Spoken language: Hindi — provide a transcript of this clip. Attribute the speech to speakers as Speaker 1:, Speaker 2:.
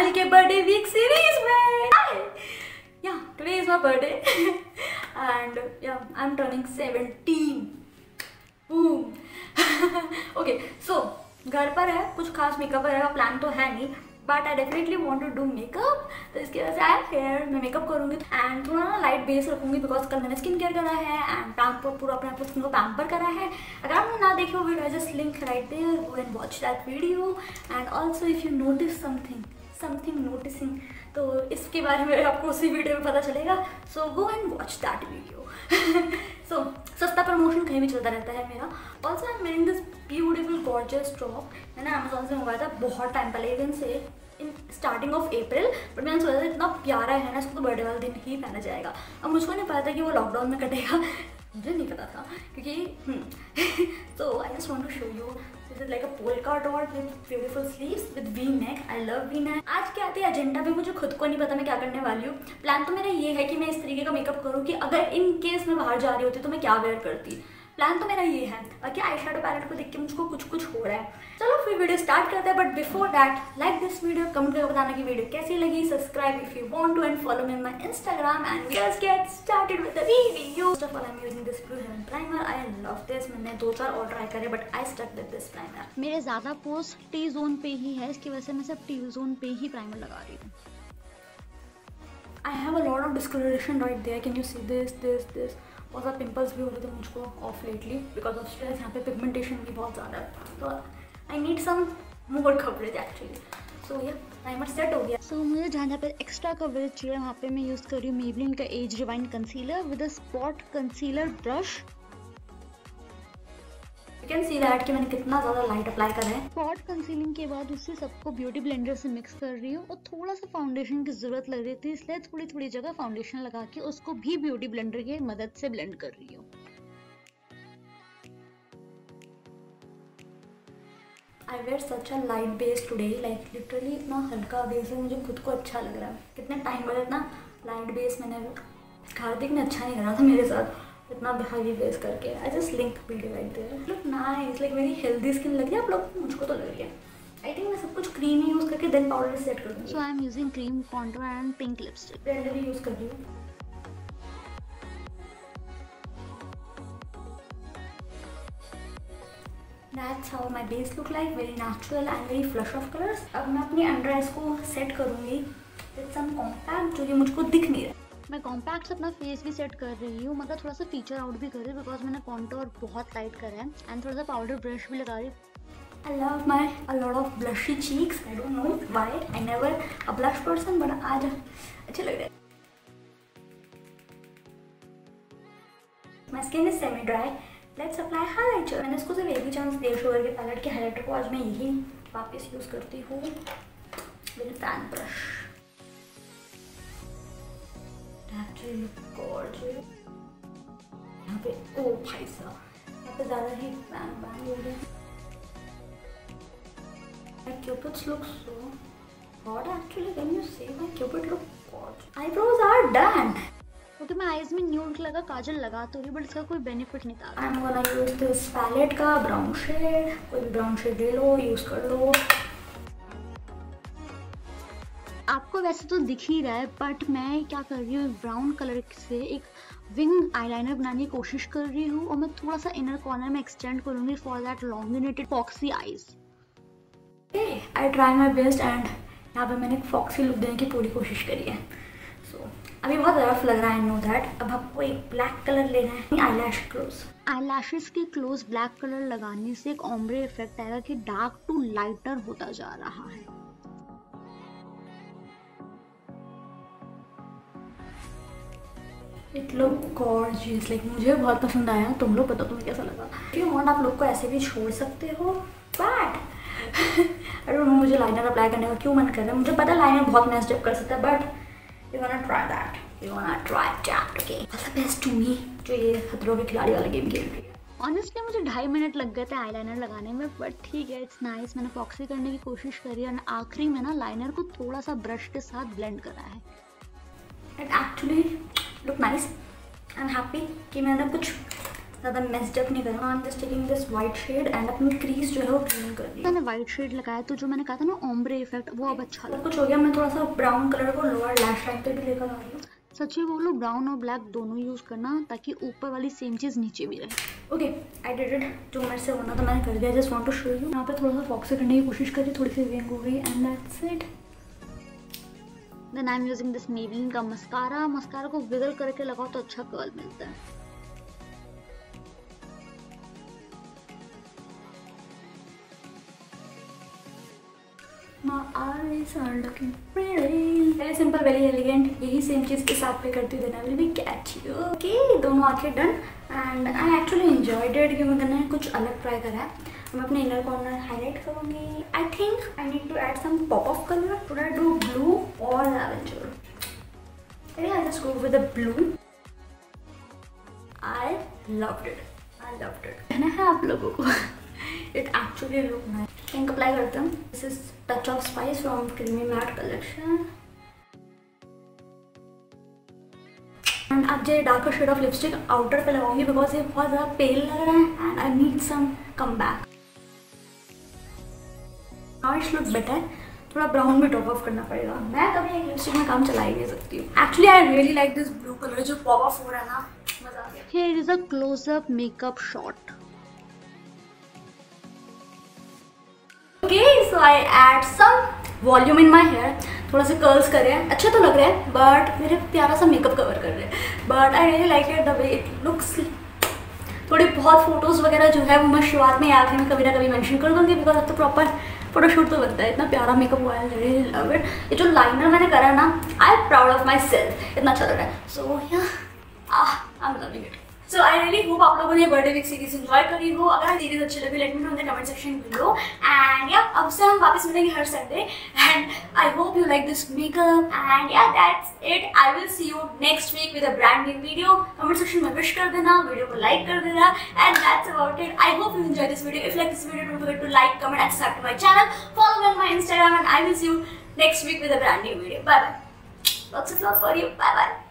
Speaker 1: साल के बर्थडे वीक सीरीज में। Yeah, today is my birthday and yeah, I'm turning 17. Boom. Okay, so घर पर है, कुछ खास मेकअप वगैरह का प्लान तो है नहीं, but I definitely want to do makeup, तो इसकी वजह से आई एम हेयर। मैं मेकअप करूँगी एंड थोड़ा ना लाइट बेस रखूँगी बिकॉज कल मैंने स्किन केयर करा है एंड पैम्पर पूरा अपने आप स्किन को पैम्पर करा है। अगर आपने ना देखी हो video, just link right there, go and watch that video. And also if you notice something noticing, तो इसके बारे में आपको उसी वीडियो में पता चलेगा, so go and watch that video. So सस्ता प्रमोशन कहीं भी चलता रहता है मेरा। Also I am wearing this beautiful gorgeous top, मैंने अमेजोन से मंगवाया था बहुत टाइम पहले, इवन से in starting of April, but मैंने सोचा था इतना प्यारा है ना, इसको तो बर्थडे वाले दिन ही पहना जाएगा। अब मुझको नहीं पता था कि वो लॉकडाउन में कटेगा, मुझे नहीं पता था क्योंकि तो I just want to show you, this is like a polka dot with beautiful sleeves with V neck. I love V neck. आज क्या आती है एजेंडा पे, मुझे खुद को नहीं पता मैं क्या करने वाली हूँ। प्लान तो मेरा ये है कि मैं इस तरीके का मेकअप करूँ कि अगर इन केस मैं बाहर जा रही होती तो मैं क्या वेयर करती। प्लान तो मेरा ये है, बाकी आई शेडो पैलेट को देख के मुझको कुछ हो रहा है। चलो फिर वीडियो स्टार्ट करते हैं, but before that like this video, comment करके बताना कि वीडियो कैसी लगी, subscribe if you want to and follow me on my Instagram and let's get started with the video. First of all I am using this blue heaven primer, I love this. मैंने 2-4 और ट्राई करे but I stuck with this primer.
Speaker 2: मेरे ज़्यादा पोस्ट टी जोन पे ही है, इसकी वजह से मैं सब टी जोन पे ही प्राइमर लगा रही हूँ।
Speaker 1: I have a lot of discoloration right there. Can you see this? बहुत ज़्यादा पिंपल्स भी हो रहे थे मुझको off lately because of stress. यहाँ पे पिगमेंटेशन भी बहुत ज़्यादा है, तो I need some more coverage actually. So ये प्राइमर सेट हो गया।
Speaker 2: सो मुझे जहाँ पे एक्स्ट्रा कवरेज चाहिए वहाँ पे मैं यूज़ कर रही हूँ मेबलिन का age rewind concealer with a spot concealer brush.
Speaker 1: You can see that कि मैंने कितना ज़्यादा लाइट अप्लाई करा है।
Speaker 2: स्पॉट कंसीलिंग के बाद उसी सबको ब्यूटी ब्लेंडर से मिक्स कर रही हूँ और थोड़ा सा फाउंडेशन की ज़रूरत लग रही थी, इसलिए थोड़ी जगह फाउंडेशन लगा के उसको भी ब्यूटी ब्लेंडर की मदद से ब्लेंड कर रही हूँ।
Speaker 1: I wear such a light base today, like literally इतना हल्का बेस है, मुझे खुद को अच्छा लग रहा है। कितने टाइम बाद इतना लाइट बेस मैंने, कार्तिक ने अच्छा नहीं करा था मेरे साथ इतना हैवी बेस करके। I just link video right there. Look nice, like मेरी हेल्दी स्किन लग रही है आप लोग, मुझको तो लग रही है। आई थिंक मैं सब कुछ क्रीम ही यूज़ करके देन पाउडर सेट कर दूँगी।
Speaker 2: So I am using cream contour and pink lipstick.
Speaker 1: Blender भी यूज़ कर रही हूँ। That's how my base look like, very natural and very flush of colors. अब मैं अपनी अंडर आइज को सेट करूँगी with some compact, जो कि मुझको दिख नहीं रहा।
Speaker 2: मैं कॉम्पैक्ट से अपना फेस भी सेट कर रही हूँ, मगर थोड़ा सा फीचर आउट भी कर रही हूँ बिकॉज मैंने कॉन्टूर बहुत लाइट करा है एंड थोड़ा सा पाउडर ब्रश भी लगा रही हूँ।
Speaker 1: I love my a lot of blushy cheeks. I don't know why. I never a blush person, but आज अच्छे लग रहे हैं। My skin is semi dry. Let's apply highlighter. मैंने इसको सिर्फ एक ही चांस दिया शुगर के पैलेट के हाइलाइटर को, आज मैं यही वापस यूज़ करती हूँ with fan brush. Actually look gorgeous. यहाँ पे ओ भाई साहब, यहाँ पे ज़्यादा ही बैंग हो रहे हैं। My cupids look so hot actually. When you say my cupid look gorgeous. Eyebrows are done.
Speaker 2: क्योंकि मैं आईज में न्यूड कलर का काजल लगा तो रही, बट इसका कोई बेनिफिट नहीं था।
Speaker 1: I'm gonna use this palette का ब्राउन शेड, कोई भी ब्राउन शेड ले लो, यूज कर लो।
Speaker 2: आपको वैसे तो दिख ही रहा है, बट मैं क्या कर रही हूँ, ब्राउन कलर से एक विंग आईलाइनर बनाने की कोशिश कर रही हूँ और मैं थोड़ा सा इनर कॉर्नर में एक्सटेंड करूंगी for that elongated foxy eyes.
Speaker 1: I try my best and यहाँ पे मैंने एक फॉक्सी लुक देने की पूरी कोशिश करी है। सो अभी बहुत रफ लग रहा है, आई नो दैट। अब आपको एक ब्लैक कलर लेना है, आईलैश क्लोज।
Speaker 2: आईलैशेस के क्लोज ब्लैक कलर लगाने से एक ओम्ब्रे इफेक्ट आएगा कि डार्क टू लाइटर होता जा रहा है।
Speaker 1: इट लुक गॉर्जियस, लाइक मुझे बहुत पसंद आया। तुम लोग बताओ तुम्हें कैसा लगा। इफ यू वांट आप लोग को ऐसे भी छोड़ सकते हो, बट आई डोंट नो मुझे लाइनर अप्लाई करने का क्यों मन कर रहा है। मुझे पता है लाइनर बहुत मेस्ड अप कर सकता है, but you want try that, you want try that. Okay, all the best to me जो ये खतरों के खिलाड़ी वाला गेम खेल रही है।
Speaker 2: ऑनेस्टली मुझे 2.5 मिनट लग गए थे आईलाइनर लगाने में, बट ठीक है, इट्स नाइस। मैंने फॉक्सी करने की कोशिश करी और आखिरी में ना लाइनर को थोड़ा सा ब्रश के साथ ब्लेंड करा है।
Speaker 1: It actually look nice. I am happy कि मैंने कुछ ज़्यादा मेस्ड अप नहीं करना। I am just taking this white shade and अपनी क्रीज जो है वो क्लीन कर दी।
Speaker 2: मैंने वाइट शेड लगाया तो जो मैंने कहा था ना ओम्ब्रे इफेक्ट, वो अब अच्छा
Speaker 1: सब कुछ हो गया। मैं थोड़ा सा ब्राउन कलर को लोअर लैश लाइन पे भी लेकर आ रही हूँ।
Speaker 2: सच्ची बोलो ब्राउन और ब्लैक दोनों यूज करना ताकि ऊपर वाली सेम चीज नीचे भी रहे।
Speaker 1: ओके आई डिड इट, जो मेरे से होना था मैंने कर दिया। Just want to show you. यहाँ पे थोड़ा सा फॉक्सी करने की कोशिश करी, थोड़ी सी विंग हो गई and that's it.
Speaker 2: Then I am using this Maybelline का मस्कारा। मस्कारा को विगल करके लगाओ तो अच्छा कर्ल मिलता है।
Speaker 1: My eyes are looking pretty. Very simple, very elegant. यही सेम चीज़ इस आप पे करती हूँ, then I will be catch you. Okay, दोनों आंखें done and I actually enjoyed it क्योंकि मैंने कुछ अलग ट्राई करा है। मैं अपने इनर कॉर्नर हाईलाइट करूँगी। I think I need to add some pop of color. Should I do blue or lavender? I think I'll just go with the blue. I loved it. I loved it. कहना है आप लोगों को it actually look nice. Pink apply करते हैं। This is touch of spice from creamy matte collection. And अब जो darker shade of lipstick outer पे लगाऊंगी बिकॉज ये बहुत ज़्यादा पेल लग रहा है and I need some come back. Arch look better. थोड़ा ब्राउन भी टॉप ऑफ करना पड़ेगा। मैं कभी एक लिपस्टिक में काम चला ही नहीं सकती हूँ। Actually I really like this blue colour जो पॉप ऑफ हो रहा है ना, मजा आ गया।
Speaker 2: Here is a close up makeup shot.
Speaker 1: Okay, so I add some volume in my hair. थोड़ा से कर्ल्स कर रहे हैं, अच्छे तो लग रहे हैं बट मेरे प्यारा सा मेकअप कवर कर रहे हैं। But I really like it the way it looks. थोड़ी बहुत फोटोज़ वगैरह जो है वो मैं शुरुआत में आखिर में कभी ना कभी मेंशन कर दूँगी बिकॉज अब तो प्रॉपर फोटोशूट तो बनता है। इतना प्यारा मेकअप हुआ है, रियली लव इट। ये जो लाइनर मैंने करा है ना, I am proud of myself, इतना अच्छा लग रहा है। So yeah I am loving it. So I really hope आप लोगों ने बर्थडे वीक सीरीज एंजॉय करी हो। अगर सीरीज अच्छी लगी let me know in the comment section below. And yeah अब से हम वापस मिलेंगे हर Sunday and I hope you like this makeup and yeah that's it. I will see you next week with a brand new video. Comment section में विश कर देना, वीडियो को लाइक कर देना and that's about it. I hope you enjoy this video. If you like this video don't forget to like, comment and subscribe to my channel. Follow me on my Instagram and I will see you next week with a brand new video. Bye bye. Lots of love for you. Bye bye.